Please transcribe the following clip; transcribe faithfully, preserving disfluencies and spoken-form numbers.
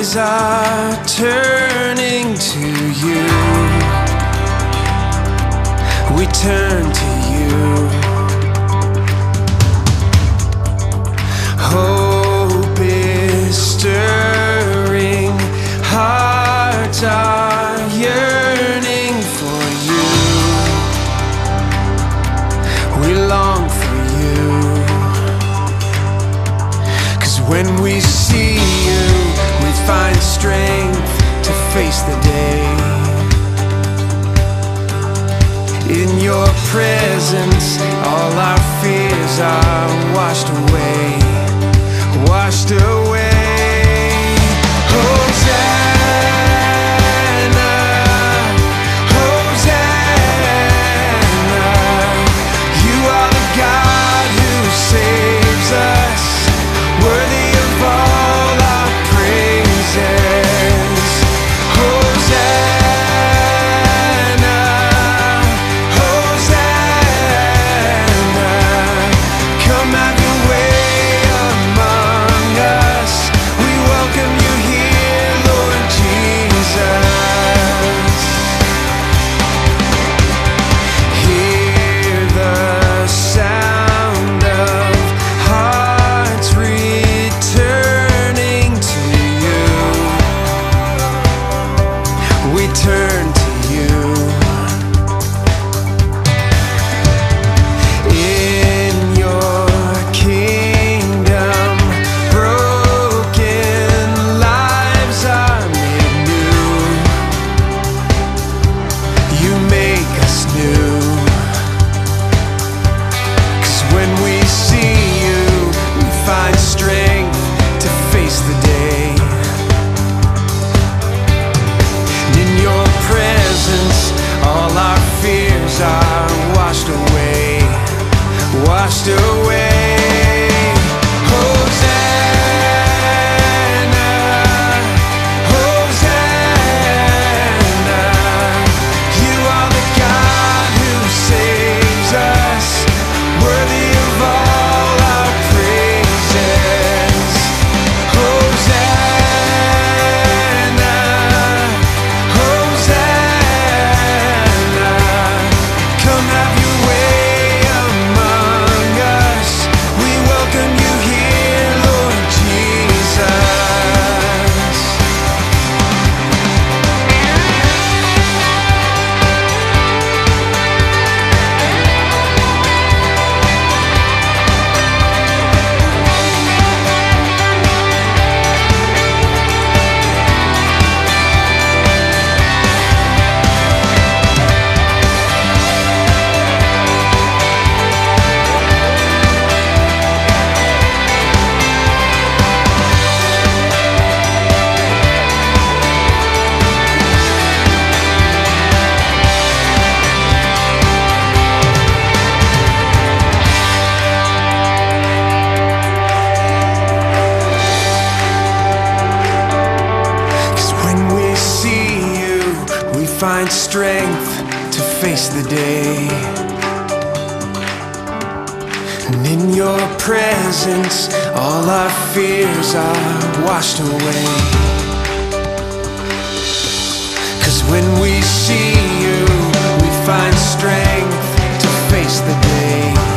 eyes are turning to you. We turn to you. Hope is stirring, hearts are yearning for you. We long for you, 'cause when we see you, we find strength to face the day. In your presence, all our fears are washed away, washed away. Hosanna, Hosanna, you are the God who saves us, worthy of all our praises. Hosanna, Hosanna, come have your way among us. We welcome you here, Lord Jesus. Hear the sound of hearts returning to you. We turn to you. In your kingdom, broken lives are made new. You make us new. 'Cause when we see you, we find strength to face the day. In your presence, all our fears are washed away, washed away. Hosanna, Hosanna, you are the God who saves us, worthy of all our praises. Hosanna, Hosanna, come have your way among us. We welcome you here, Lord Jesus. 'Cause when we see you, we find strength to face the day. And in your presence, all our fears are washed away. 'Cause when we see you, we find strength to face the day.